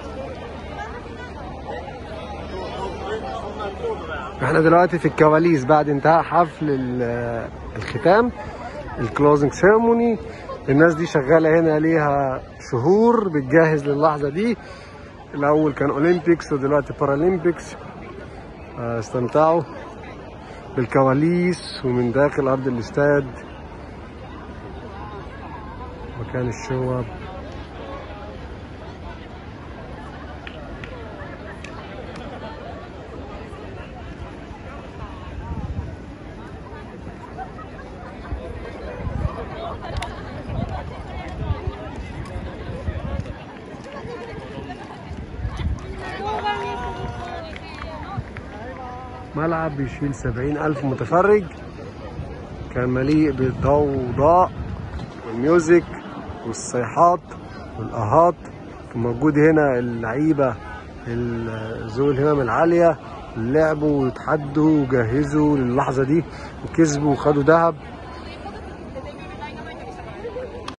احنا دلوقتي في الكواليس بعد انتهاء حفل الختام، الكلوزنج سيرموني. الناس دي شغاله هنا ليها شهور بتجهز للحظه دي. الاول كان اولمبيكس ودلوقتي بارالمبيكس. استمتعوا بالكواليس ومن داخل ارض الاستاد مكان الشوب. ملعب بيشيل 70,000 متفرج، كان مليء بالضوضاء والميوزك والصيحات والآهات. كان موجود هنا اللعيبة ذوي الهمم العالية، لعبوا ويتحدوا وجهزوا للحظة دي وكسبوا وخدوا ذهب.